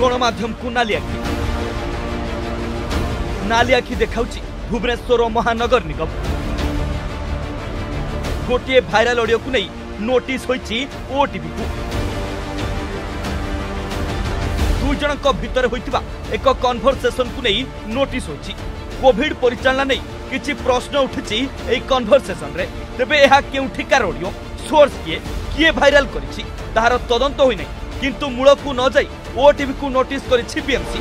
गणमाध्यम को नाली आखि देखाउची भुवनेश्वर महानगर निगम। गोटे भाइराल ऑडियो को नहीं नोटिस होईची ओटीवी को। दुई जनक भितर होइतिबा एक कन्वर्सेशन को नहीं नोटिस होईची। कोविड परिचालना नहीं किछि प्रश्न उठिची एई कन्वर्सेशन रे। तेबे एहा केउठिकार ऑडियो सोर्स किए भाइराल करिछि ताहार तदंत होई नै, किंतु मूल को न जाई ओटीवी को नोटिस करिछि बीएमसी।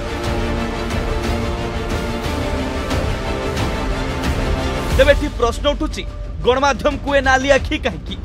तेबे ठी प्रश्न उठुछि गणमाध्यम को ए नाली आखि काहेकि?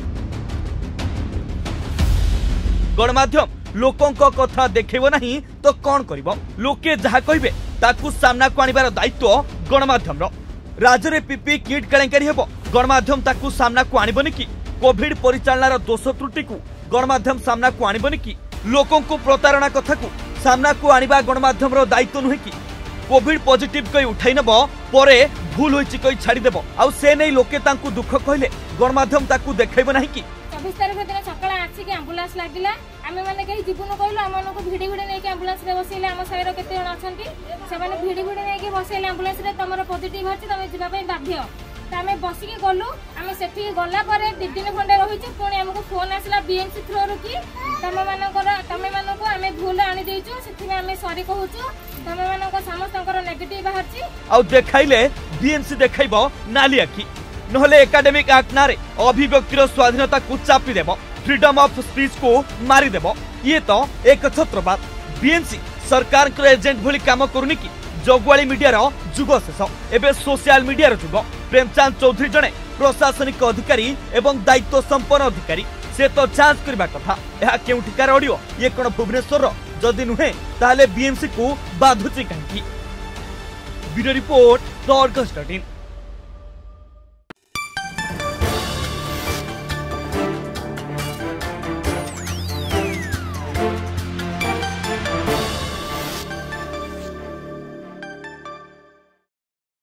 गणमाध्यम लोकों को कथा देखेबो नहीं तो कौन करिबो? लोके जहा कहिबे ताकू सामना को आनिबार दायित्व गणमाध्यम रो। राज्य रे पीपी किट केलेंकारी हेबो, गणमाध्यम ताकू सामना को आनिबोनी कि? कोविड परिचालनार दोष त्रुटि को गणमाध्यम सामना को आनिबोनी कि? लोकों को प्रतारणा कथा को सामना को आनिबा गणमाध्यम रो दायित्व नुहे कि? कोविड पॉजिटिव कई उठाई नबो परे भूल होईची कई छाड़ी देबो आउ से नै लोके तांकू दुख कहले गणमाध्यम ताकू देखाइबो नाही कि? 24 तारिख दिन सकाळ आछि कि एम्बुलेंस लागिला, आमे माने कहि जीवन कहलो आम मानको भिडी नै कि एम्बुलेंस रे बसैले आम साइरो केते जण अछंती से माने भिडी नै कि बसैले एम्बुलेंस रे तमरो पॉजिटिव अछि तमे जिबा पई बाध्य। आमे बसिके गलु, आमे सेठी गला परे 2 दिन खंडे रहिछु, पुणी हमको फोन आसला बीएमसी थ्रू कि तमे मानको आमे भूल आनी देइछु, सेठी में आमे सॉरी कहूछु, तमे मानको समस्तकर नेगेटिव बाहरछि। आउ देखाइले बीएमसी देखाइबो नाली आखि, नहले एकेडमिक एक्ट नारे अभिव्यक्तिर स्वाधीनता को चापी देबो, फ्रीडम ऑफ स्पीच को मारी देबो। ये तो एक छत्रबाद। बीएमसी सरकार के एजेंट भली काम करूनी कि? जगुआली मीडिया रो जुग शेष, एबे सोशल मीडिया रो जुग। प्रेमचंद चौधरी जने प्रशासनिक अधिकारी एवं दायित्व संपन्न अधिकारी, से तो जांच करबा कथा। यह केउठिकार ऑडियो ये कोन भुवनेश्वर रो जदि नुहे ताले बीएमसी को बाधुची काहेकि? Bureau report the अर्गस.in।